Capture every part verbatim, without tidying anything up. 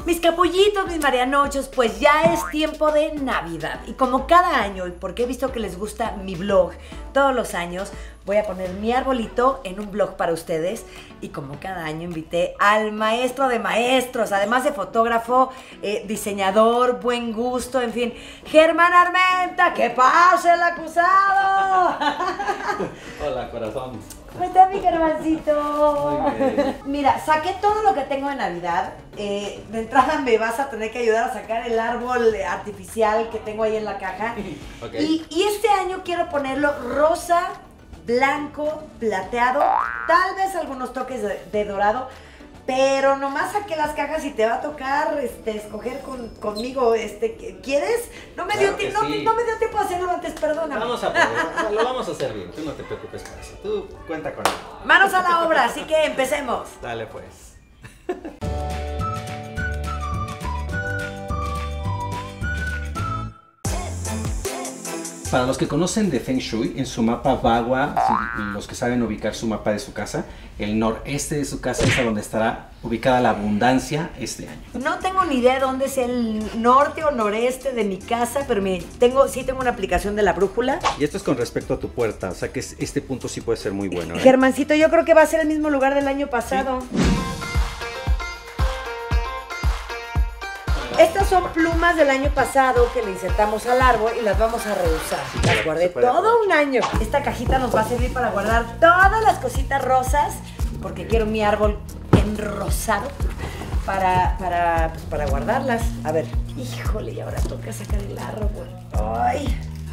Mis capullitos, mis marianochos, pues ya es tiempo de Navidad. Y como cada año, y porque he visto que les gusta mi blog todos los años, voy a poner mi arbolito en un blog para ustedes. Y como cada año invité al maestro de maestros, además de fotógrafo, eh, diseñador, buen gusto, en fin. Germán Armenta, ¡que pase el acusado! Hola, corazón. ¿Cómo está mi Germancito? Muy bien. Mira, saqué todo lo que tengo de Navidad. Eh, de entrada me vas a tener que ayudar a sacar el árbol artificial que tengo ahí en la caja. Okay. Y, y este año quiero ponerlo rosa, blanco, plateado, tal vez algunos toques de, de dorado, pero nomás saqué las cajas y te va a tocar este, escoger con, conmigo. Este, ¿quieres? No me, Claro dio que no, sí. no me dio tiempo de hacerlo antes, perdóname. Vamos a poder, lo vamos a hacer bien, tú no te preocupes por eso, tú cuenta con él. Manos a la obra, así que empecemos. Dale pues. Para los que conocen de Feng Shui, en su mapa Bagua, si, los que saben ubicar su mapa de su casa, el noreste de su casa es a donde estará ubicada la abundancia este año. No tengo ni idea de dónde es el norte o noreste de mi casa, pero me, tengo, sí tengo una aplicación de la brújula. Y esto es con respecto a tu puerta, o sea que este punto sí puede ser muy bueno, ¿eh? Germancito, yo creo que va a ser el mismo lugar del año pasado. Sí. Estas son plumas del año pasado que le insertamos al árbol y las vamos a reusar. Las guardé todo un año. Esta cajita nos va a servir para guardar todas las cositas rosas, porque quiero mi árbol enrosado para, para, pues, para guardarlas. A ver, híjole, y ahora toca sacar el árbol. ¡Ay!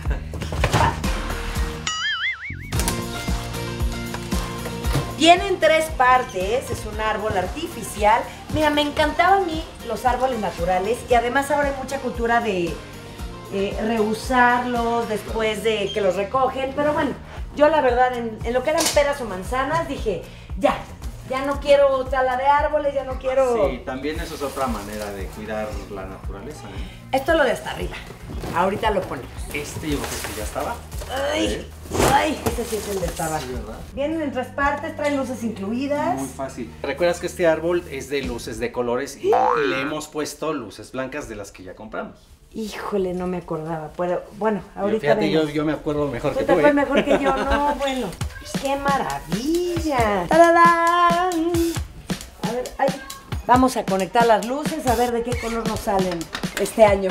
Viene en tres partes, es un árbol artificial. Mira, me encantaban a mí los árboles naturales y además ahora hay mucha cultura de eh, reusarlos después de que los recogen. Pero bueno, yo la verdad, en, en lo que eran peras o manzanas, dije, ya, ya no quiero tala de árboles, ya no quiero... Sí, también eso es otra manera de cuidar la naturaleza, ¿eh? Esto es lo de hasta arriba, ahorita lo ponemos. Este yo creo que ya estaba. Ay, ay, este sí es el de estaba. Sí, ¿verdad? Vienen en tres partes, traen luces incluidas. Muy fácil. ¿Recuerdas que este árbol es de luces de colores y, y le hemos puesto luces blancas de las que ya compramos? Híjole, no me acordaba, pero bueno, ahorita Fíjate, yo, vemos. yo me acuerdo mejor Tú que te tú, fue ¿eh? mejor que yo, no, bueno. ¡Qué maravilla! ¡Tararán! A ver, ay, vamos a conectar las luces, a ver de qué color nos salen este año.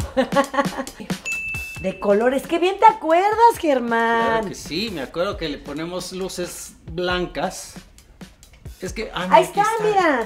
De colores, ¡qué bien te acuerdas, Germán! Claro que sí, me acuerdo que le ponemos luces blancas. Es que... Ah, Ahí aquí está, mira.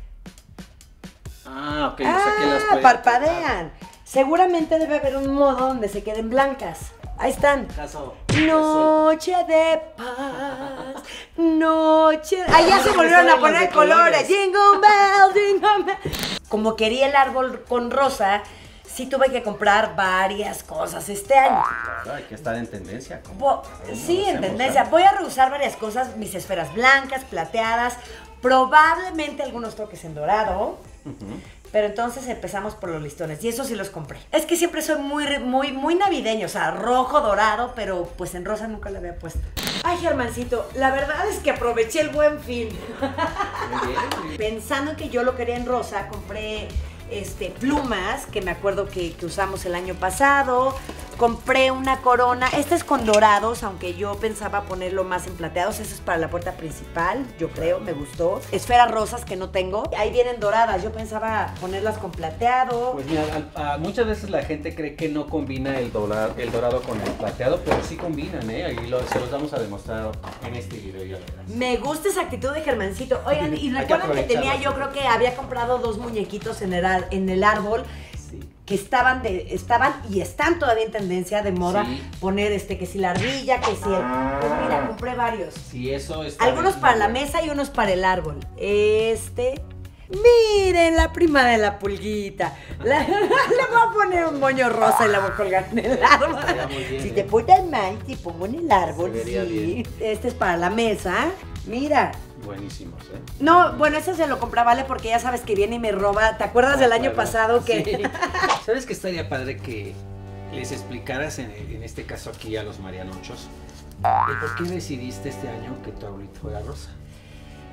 Ah, ok, o Ah, sea que las puedes parpadean. Seguramente debe haber un modo donde se queden blancas. Ahí están. Caso, Noche de paz, noche... Ahí ya se volvieron a poner colores. Jingle bell, jingle bell. Como quería el árbol con rosa, sí tuve que comprar varias cosas este año. Claro, hay que estar en tendencia. como- Bo- como sí, lo en hacemos, tendencia. ¿eh? Voy a reusar varias cosas, mis esferas blancas, plateadas, probablemente algunos toques en dorado. Ujú. Pero entonces empezamos por los listones y eso sí los compré. Es que siempre soy muy, muy, muy navideño, o sea, rojo, dorado, pero pues en rosa nunca le había puesto. Ay, Germancito, la verdad es que aproveché el Buen Fin. Muy bien, muy bien. Pensando en que yo lo quería en rosa, compré este, plumas, que me acuerdo que, que usamos el año pasado. Compré una corona, esta es con dorados, aunque yo pensaba ponerlo más en plateados. Eso es para la puerta principal, yo creo, me gustó. Esferas rosas que no tengo, ahí vienen doradas, yo pensaba ponerlas con plateado. Pues mira, al- a- muchas veces la gente cree que no combina el dorado, el dorado con el plateado, pero sí combinan, ¿eh? Ahí lo- se los vamos a demostrar en este video, ya verás. Me gusta esa actitud de Germancito. Oigan, y Hay que recuerdan que tenía, aprovecharla. yo creo que había comprado dos muñequitos en el, ar- en el árbol Sí. que estaban de, estaban y están todavía en tendencia de moda, Sí. poner este, que si la ardilla, que si el... Pues mira, compré varios. Sí, eso está Algunos bien. para la mesa y unos para el árbol. Este... Miren, la prima de la pulguita. La- le voy a poner un moño rosa y la voy a colgar en el árbol. Estaría muy bien, Si ¿eh? te portas mal, te pongo en el árbol. Se vería Sí. bien. Este es para la mesa. Mira. Buenísimos, ¿eh? No, bueno, ese se lo compré a Vale porque ya sabes que viene y me roba. ¿Te acuerdas del año Claro. pasado que... Sí. ¿Sabes qué estaría padre que les explicaras en, en este caso aquí a los marianochos de por qué decidiste este año que tu arbolito fuera rosa?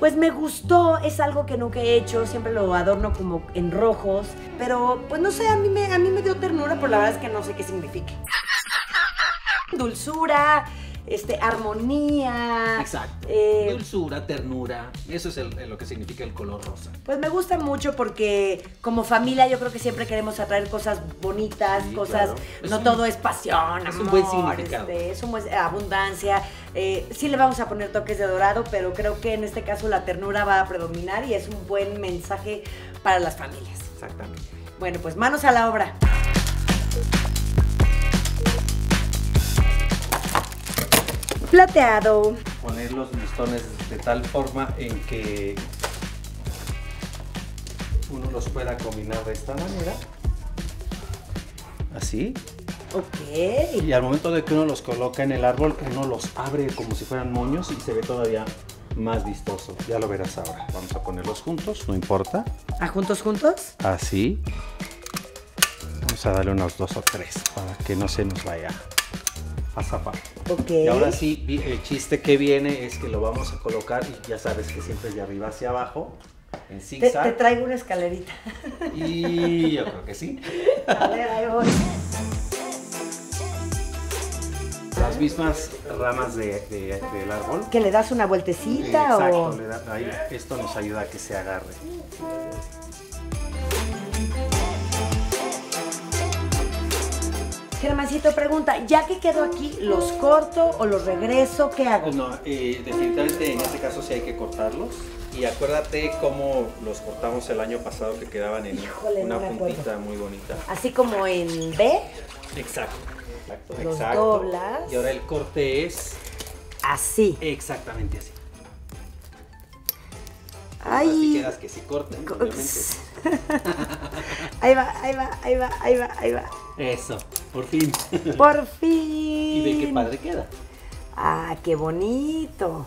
pues me gustó, es algo que nunca he hecho, siempre lo adorno como en rojos, pero pues no sé, a mí me, a mí me dio ternura, pero la verdad es que no sé qué significa. Dulzura, este, armonía. Exacto. eh, Dulzura, ternura. Eso es el- lo que significa el color rosa. Pues me gusta mucho porque como familia yo creo que siempre queremos atraer cosas bonitas, Sí, cosas, claro. Es no un- todo es pasión, es amor, un buen significado. este, es un buen- abundancia. Eh, sí le vamos a poner toques de dorado, pero creo que en este caso la ternura va a predominar y es un buen mensaje para las familias. Exactamente. Bueno, pues manos a la obra. Plateado. Poner los listones de tal forma en que uno los pueda combinar de esta manera. Así. Ok. Y al momento de que uno los coloca en el árbol, uno los abre como si fueran moños y se ve todavía más vistoso. Ya lo verás ahora. Vamos a ponerlos juntos, no importa. ¿A juntos juntos? Así. Vamos a darle unos dos o tres para que no se nos vaya a zafar. Ok. Y ahora sí, vi- el chiste que viene es que lo vamos a colocar y ya sabes que siempre es de arriba hacia abajo, en Te, zigzag. te traigo una escalerita. Y yo creo que sí. A ver, ahí voy. Las mismas ramas de, de- del árbol. ¿Que le das una vueltecita Exacto, o...? le da- ahí, esto nos ayuda a que se agarre. Germancito pregunta, ya que quedo aquí, ¿los corto o los regreso? ¿Qué hago? No, eh, definitivamente en este caso sí hay que cortarlos. Y acuérdate cómo los cortamos el año pasado que quedaban en Híjole, una no me acuerdo. puntita muy bonita. Así como en B, Exacto. Exacto. Los exacto. doblas. Y ahora el corte es así. exactamente así. Así Ay, quieras que se corten, obviamente. ahí va, ahí va, ahí va, ahí va, ahí va. Eso, por fin. Por fin. Y ve qué padre queda. Ah, qué bonito.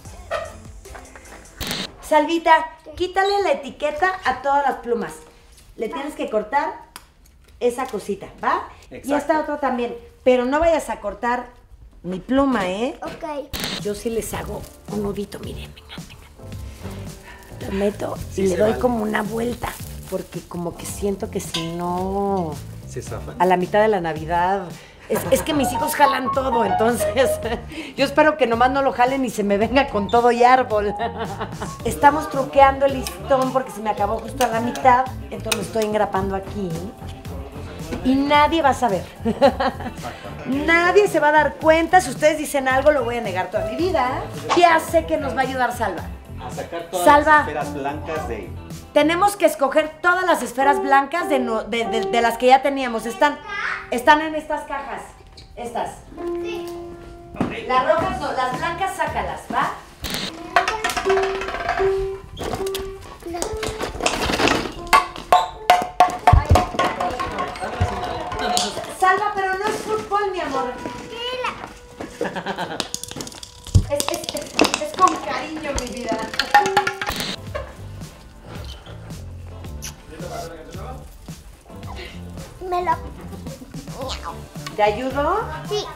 Salvita, quítale la etiqueta a todas las plumas. Le tienes que cortar esa cosita, ¿va? Y Exacto. esta otra también. Pero no vayas a cortar mi pluma, ¿eh? Ok. Yo sí les hago un nudito, miren, venga, venga. Lo meto Sí y le se doy vale. como una vuelta. Porque como que siento que si no... Se zafan. A la mitad de la Navidad. Es, es que mis hijos jalan todo, entonces yo espero que nomás no lo jalen y se me venga con todo y árbol. Estamos truqueando el listón porque se me acabó justo a la mitad, entonces lo estoy engrapando aquí. Y nadie va a saber. Nadie se va a dar cuenta. Si ustedes dicen algo, lo voy a negar toda mi vida. Ya sé que nos va a ayudar Salva. A sacar todas Salva. las esferas blancas de... Tenemos que escoger todas las esferas blancas de, no- de- de- de las que ya teníamos. Están, están en estas cajas. Estas. Sí. Las rojas no, las blancas sácalas, ¿va? Salva, pero no es fútbol, mi amor. Es, es, es, es con cariño, mi vida. Me lo... ¿Te ayudo? Sí.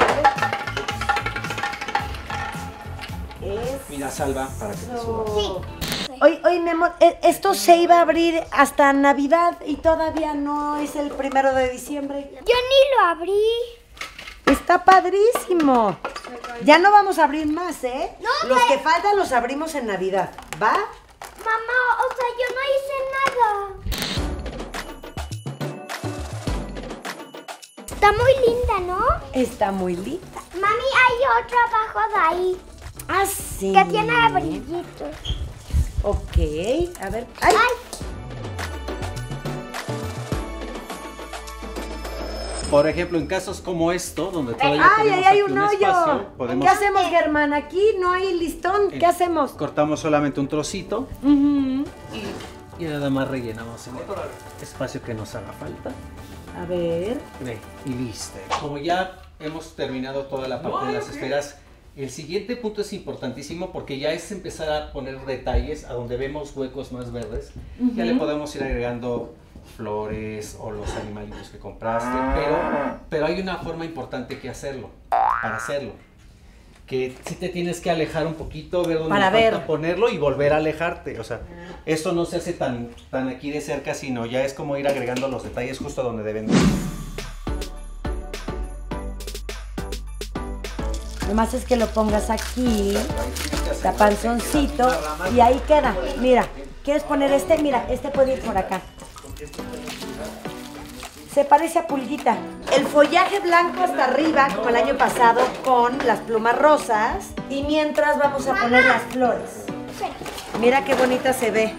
Es... Mira, Salva, para que te suba. Sí. Oye, oye, mi amor, e- esto se iba a abrir hasta Navidad y todavía no es el primero de diciembre. Yo ni lo abrí. Está padrísimo. Ya no vamos a abrir más, ¿eh? No, Los pero- que faltan los abrimos en Navidad, ¿va? Mamá, o sea, yo no hice nada. Está muy linda, ¿no? Está muy linda. Mami, hay otro abajo de ahí Ah, sí. que tiene brillitos. Ok, a ver. ¡Ay! Ay, Por ejemplo, en casos como esto, donde todavía ¡Ay, tenemos ahí hay aquí un espacio, hoyo! podemos, ¿Qué hacemos, Germán? Aquí no hay listón. ¿Qué eh, hacemos? cortamos solamente un trocito Ujú. y nada más rellenamos en el espacio que nos haga falta. A ver. Ve, y listo. Como ya hemos terminado toda la parte de las esferas, el siguiente punto es importantísimo porque ya es empezar a poner detalles a donde vemos huecos más verdes. Ya le podemos ir agregando flores o los animalitos que compraste, pero, pero hay una forma importante que hacerlo, para hacerlo. que sí te tienes que alejar un poquito, ver dónde Para falta ver. ponerlo y volver a alejarte. O sea, esto no se hace tan, tan aquí de cerca, sino ya es como ir agregando los detalles justo donde deben de ir. Nomás es que lo pongas aquí, tapanzoncito, y ahí queda. Mira, ¿quieres poner este? Mira, este puede ir por acá. Se parece a pulguita. El follaje blanco hasta arriba, como el año pasado, con las plumas rosas. Y mientras vamos a poner las flores. Mira qué bonita se ve.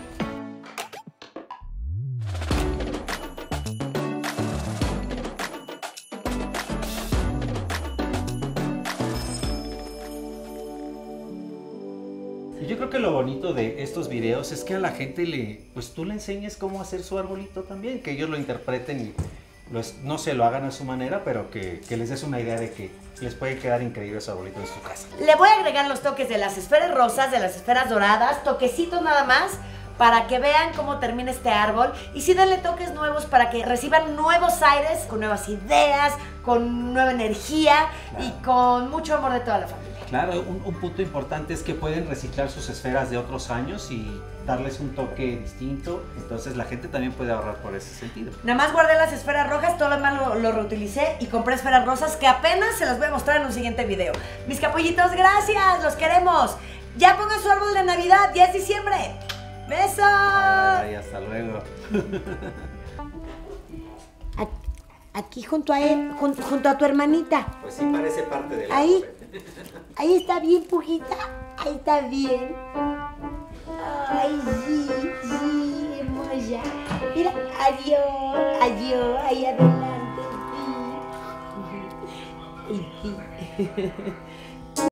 Yo creo que lo bonito de estos videos es que a la gente le, pues tú le enseñes cómo hacer su arbolito también, que ellos lo interpreten y los, no sé, lo hagan a su manera, pero que, que les des una idea de que les puede quedar increíble su arbolito en su casa. Le voy a agregar los toques de las esferas rosas, de las esferas doradas, toquecitos nada más, para que vean cómo termina este árbol. Y sí, denle toques nuevos para que reciban nuevos aires, con nuevas ideas, con nueva energía y con mucho amor de toda la familia. Claro, un, un punto importante es que pueden reciclar sus esferas de otros años y darles un toque distinto, entonces la gente también puede ahorrar por ese sentido. Nada más guardé las esferas rojas, todo lo demás lo, lo reutilicé y compré esferas rosas que apenas se las voy a mostrar en un siguiente video. Mis capullitos, gracias, los queremos. Ya pongan su árbol de Navidad, ya es diciembre. ¡Besos! Ay, hasta luego. Aquí junto a él, junto, junto a tu hermanita. Pues sí parece parte del Ahí, árbol. ahí está bien, Pujita. Ahí está bien. Ay, sí, sí, hermosa. Mira, adiós, adiós, ahí adelante, sí. Ay, sí.